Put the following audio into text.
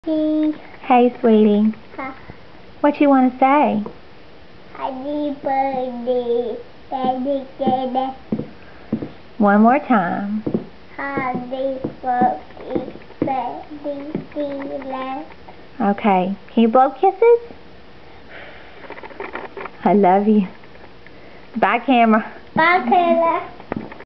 Hey, sweetie. What you want to say? Happy birthday, Daddy. One more time. Happy birthday, Daddy. Okay. Can you blow kisses? I love you. Bye, camera. Bye, Kayla.